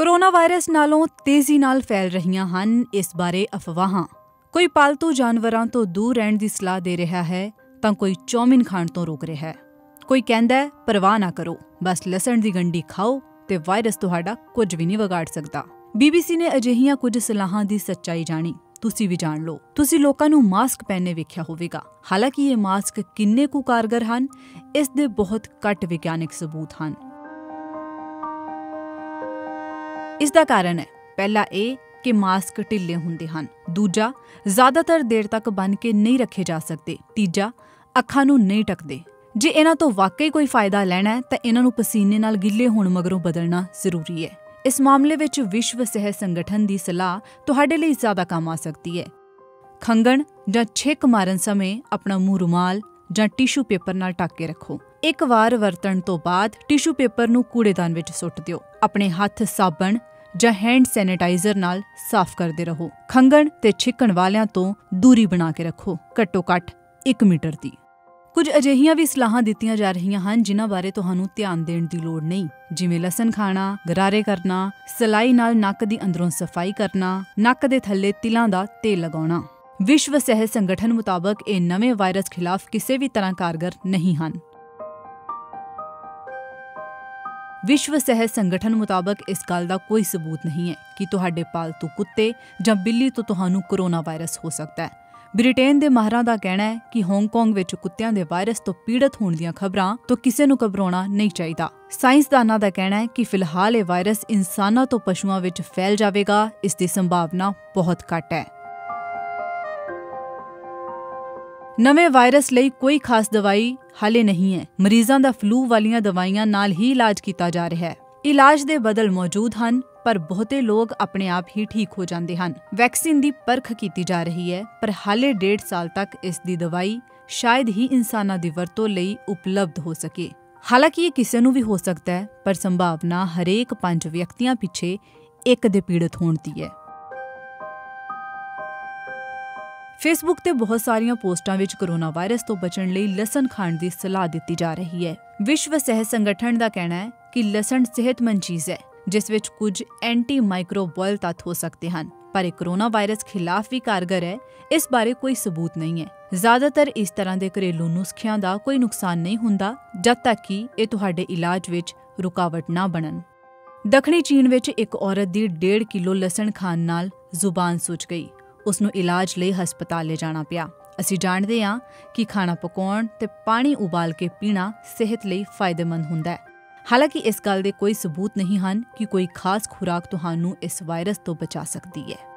Corona virus ਨਾਲੋਂ ਤੇਜ਼ੀ ਨਾਲ ਫੈਲ ਰਹੀਆਂ ਹਨ ਇਸ ਬਾਰੇ ਅਫਵਾਹਾਂ। ਕੋਈ ਪਾਲਤੂ ਜਾਨਵਰਾਂ ਤੋਂ ਦੂਰ ਰਹਿਣ ਦੀ ਸਲਾਹ ਦੇ ਰਿਹਾ ਹੈ ਤਾਂ ਕੋਈ ਚੌਮਿਨ ਖਾਣ ਤੋਂ ਰੋਕ ਰਿਹਾ ਹੈ। ਕੋਈ ਕਹਿੰਦਾ ਹੈ ਪਰਵਾਹ ਨਾ ਕਰੋ, ਬਸ ਲਸਣ ਦੀ ਗੰਢੀ ਖਾਓ ਤੇ ਵਾਇਰਸ ਤੁਹਾਡਾ ਕੁਝ ਵੀ ਨਹੀਂ ਵਿਗਾੜ ਸਕਦਾ। BBC ਨੇ ਅਜਿਹੀਆਂ ਕੁਝ ਸਲਾਹਾਂ ਦੀ ਸੱਚਾਈ ਜਾਣੀ, ਤੁਸੀਂ ਵੀ ਜਾਣ ਲਓ। ਤੁਸੀਂ ਲੋਕਾਂ ਨੂੰ ਮਾਸਕ ਪਹਿਨੇ ਵੇਖਿਆ ਹੋਵੇਗਾ। ਹਾਲਾਂਕਿ ਇਹ ਮਾਸਕ ਕਿੰਨੇ ਕੁ ਕਾਰਗਰ ਹਨ, ਇਸ ਦੇ ਬਹੁਤ ਘੱਟ ਵਿਗਿਆਨਿਕ ਸਬੂਤ ਹਨ। ਇਸ ਦਾ ਕਾਰਨ ਹੈ, ਪਹਿਲਾ ਇਹ ਕਿ ਮਾਸਕ ਢਿੱਲੇ ਹੁੰਦੇ ਹਨ। ਦੂਜਾ, ਜ਼ਿਆਦਾਤਰ ਦੇਰ ਤੱਕ ਬੰਨ੍ਹ ਕੇ ਨਹੀਂ ਰੱਖੇ ਜਾ ਸਕਦੇ। ਤੀਜਾ, ਅੱਖਾਂ ਨੂੰ ਨਹੀਂ ਢੱਕਦੇ। ਜੇ ਇਹਨਾਂ ਤੋਂ ਵਾਕਈ ਕੋਈ ਫਾਇਦਾ ਲੈਣਾ ਹੈ ਤਾਂ ਇਹਨਾਂ ਨੂੰ ਪਸੀਨੇ ਨਾਲ ਗਿੱਲੇ ਹੋਣ ਮਗਰੋਂ ਬਦਲਣਾ ਜ਼ਰੂਰੀ ਹੈ। ਇਸ ਮਾਮਲੇ ਵਿੱਚ ਵਿਸ਼ਵ ਸਿਹਤ ਸੰਗਠਨ ਦੀ ਸਲਾਹ ਤੁਹਾਡੇ ਲਈ ਜ਼ਿਆਦਾ ਕੰਮ ਆ ਸਕਦੀ ਹੈ। ਖੰਘਣ ਜਾਂ ਛਿੱਕ ਮਾਰਨ ਸਮੇਂ ਆਪਣਾ ਮੂੰਹ ਰੁਮਾਲ ਜਾਂ ਟਿਸ਼ੂ ਪੇਪਰ ਨਾਲ ਢੱਕ ਕੇ ਰੱਖੋ। ਇੱਕ ਵਾਰ ਵਰਤਣ ਤੋਂ ਬਾਅਦ ਟਿਸ਼ੂ ਪੇਪਰ ਨੂੰ ਕੂੜੇਦਾਨ ਵਿੱਚ ਸੁੱਟ ਦਿਓ। ਆਪਣੇ ਹੱਥ ਸਾਬਣ ਜਾਂ ਹੈਂਡ ਸੈਨੀਟਾਈਜ਼ਰ ਨਾਲ ਸਾਫ਼ ਕਰਦੇ ਰਹੋ। ਖੰਘਣ ਤੇ ਛਿੱਕਣ ਵਾਲਿਆਂ ਤੋਂ ਦੂਰੀ ਬਣਾ ਕੇ ਰੱਖੋ, ਘੱਟੋ-ਘੱਟ 1 ਮੀਟਰ ਦੀ। ਕੁਝ ਅਜਿਹੀਆਂ ਵੀ ਸਲਾਹਾਂ ਦਿੱਤੀਆਂ ਜਾ ਰਹੀਆਂ ਹਨ ਜਿਨ੍ਹਾਂ ਬਾਰੇ ਤੁਹਾਨੂੰ ਧਿਆਨ ਦੇਣ ਦੀ ਲੋੜ ਨਹੀਂ, ਜਿਵੇਂ ਲਸਣ ਖਾਣਾ, ਗਰਾਰੇ ਕਰਨਾ, ਸਲਾਈ ਨਾਲ ਨੱਕ ਦੀ ਅੰਦਰੋਂ ਸਫਾਈ ਕਰਨਾ, ਨੱਕ ਦੇ ਥੱਲੇ ਤਿਲਾਂ ਦਾ ਤੇਲ ਲਗਾਉਣਾ। ਵਿਸ਼ਵ ਸਿਹਤ ਸੰਗਠਨ ਮੁਤਾਬਕ ਇਹ ਨਵੇਂ ਵਾਇਰਸ ਖਿਲਾਫ ਕਿਸੇ ਵੀ ਤਰ੍ਹਾਂ ਕਾਰਗਰ ਨਹੀਂ ਹਨ। ਵਿਸ਼ਵ ਸਿਹਤ ਸੰਗਠਨ ਮੁਤਾਬਕ ਇਸ ਗੱਲ ਦਾ ਕੋਈ ਸਬੂਤ ਨਹੀਂ ਹੈ ਕਿ ਤੁਹਾਡੇ ਪਾਲਤੂ ਕੁੱਤੇ ਜਾਂ ਬਿੱਲੀ ਤੋਂ ਤੁਹਾਨੂੰ ਕੋਰੋਨਾ ਵਾਇਰਸ ਹੋ ਸਕਦਾ ਹੈ। ਬ੍ਰਿਟੇਨ ਦੇ ਮਾਹਰਾਂ ਦਾ ਕਹਿਣਾ ਹੈ ਕਿ ਹਾਂਗਕਾਂਗ ਵਿੱਚ ਕੁੱਤਿਆਂ ਦੇ ਵਾਇਰਸ ਤੋਂ ਪੀੜਤ ਹੋਣ ਦੀਆਂ ਖਬਰਾਂ ਤੋਂ ਕਿਸੇ ਨੂੰ ਘਬਰਾਉਣਾ ਨਹੀਂ ਚਾਹੀਦਾ। ਸਾਇੰਸਦਾਨਾਂ ਦਾ ਕਹਿਣਾ ਹੈ ਕਿ ਫਿਲਹਾਲ ਇਹ ਵਾਇਰਸ ਇਨਸਾਨਾਂ ਤੋਂ ਪਸ਼ੂਆਂ ਵਿੱਚ ਫੈਲ ਜਾਵੇਗਾ, ਇਸ ਦੀ ਸੰਭਾਵਨਾ ਬਹੁਤ ਘੱਟ ਹੈ। ਨਵੇਂ ਵਾਇਰਸ ਲਈ ਕੋਈ ਖਾਸ ਦਵਾਈ ਹਾਲੇ ਨਹੀਂ ਹੈ। ਮਰੀਜ਼ਾਂ ਦਾ ਫਲੂ ਵਾਲੀਆਂ ਦਵਾਈਆਂ ਨਾਲ ਹੀ ਇਲਾਜ ਕੀਤਾ ਜਾ ਰਿਹਾ ਹੈ। ਇਲਾਜ ਦੇ ਬਦਲ ਮੌਜੂਦ ਹਨ, ਪਰ ਬਹੁਤੇ ਲੋਕ ਆਪਣੇ ਆਪ ਹੀ ਠੀਕ ਹੋ ਜਾਂਦੇ ਹਨ। ਵੈਕਸੀਨ ਦੀ ਪਰਖ ਕੀਤੀ ਜਾ ਰਹੀ ਹੈ, ਪਰ ਹਾਲੇ 1.5 ਸਾਲ ਤੱਕ ਇਸ ਦੀ ਦਵਾਈ ਸ਼ਾਇਦ ਹੀ ਇਨਸਾਨਾਂ ਦੀ ਵਰਤੋਂ ਲਈ ਉਪਲਬਧ ਹੋ ਸਕੇ। ਹਾਲਾਂਕਿ ਇਹ ਕਿਸੇ ਨੂੰ ਵੀ ਹੋ ਸਕਦਾ ਹੈ, ਪਰ ਸੰਭਾਵਨਾ ਹਰੇਕ 5 ਵਿਅਕਤੀਆਂ ਪਿੱਛੇ ਇੱਕ ਦੇ ਪੀੜਤ ਹੋਣ ਦੀ ਹੈ। ਫੇਸਬੁੱਕ ਤੇ ਬਹੁਤ ਸਾਰੀਆਂ ਪੋਸਟਾਂ ਵਿੱਚ ਕੋਰੋਨਾ ਵਾਇਰਸ ਤੋਂ ਬਚਣ ਲਈ ਲਸਣ ਖਾਣ ਦੀ ਸਲਾਹ ਦਿੱਤੀ ਜਾ ਰਹੀ ਹੈ। ਵਿਸ਼ਵ ਸਿਹਤ ਸੰਗਠਨ ਦਾ ਕਹਿਣਾ ਹੈ ਕਿ ਲਸਣ ਸਿਹਤਮੰਦ ਚੀਜ਼ ਹੈ, ਜਿਸ ਵਿੱਚ ਕੁਝ ਐਂਟੀ ਮਾਈਕਰੋਬਾਇਲ ਤੱਤ ਹੋ ਸਕਦੇ ਹਨ, ਪਰ ਇਹ ਕੋਰੋਨਾ ਵਾਇਰਸ ਖਿਲਾਫ ਵੀ ਕਾਰਗਰ ਹੈ, ਇਸ ਬਾਰੇ ਕੋਈ ਸਬੂਤ ਨਹੀਂ ਹੈ। ਜ਼ਿਆਦਾਤਰ ਇਸ ਤਰ੍ਹਾਂ ਦੇ ਘਰੇਲੂ ਨੁਸਖਿਆਂ ਦਾ ਕੋਈ ਨੁਕਸਾਨ ਨਹੀਂ ਹੁੰਦਾ ਜਦ ਤੱਕ ਕਿ ਇਹ ਤੁਹਾਡੇ ਇਲਾਜ ਵਿੱਚ ਰੁਕਾਵਟ ਨਾ ਬਣਨ। ਦੱਖਣੀ ਚੀਨ ਵਿੱਚ ਇੱਕ ਔਰਤ ਦੀ 1.5 ਕਿਲੋ ਲਸਣ ਖਾਣ ਨਾਲ ਜ਼ੁਬਾਨ ਸੁੱਜ ਗਈ। ਉਸ ਨੂੰ ਇਲਾਜ ਲਈ ਹਸਪਤਾਲ ਲਿਜਾਣਾ ਪਿਆ। ਅਸੀਂ ਜਾਣਦੇ ਹਾਂ ਕਿ ਖਾਣਾ ਪਕਾਉਣ ਤੇ ਪਾਣੀ ਉਬਾਲ ਕੇ ਪੀਣਾ ਸਿਹਤ ਲਈ ਫਾਇਦੇਮੰਦ ਹੁੰਦਾ ਹੈ। ਹਾਲਾਂਕਿ ਇਸ ਗੱਲ ਦੇ ਕੋਈ ਸਬੂਤ ਨਹੀਂ ਹਨ ਕਿ ਕੋਈ ਖਾਸ ਖੁਰਾਕ ਤੁਹਾਨੂੰ ਇਸ ਵਾਇਰਸ ਤੋਂ ਬਚਾ ਸਕਦੀ ਹੈ।